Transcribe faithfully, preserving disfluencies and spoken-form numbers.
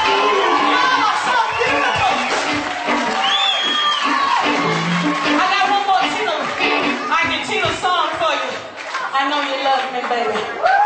Oh, so beautiful. I got one more Tina, Argentina song for you. I know you love me, baby.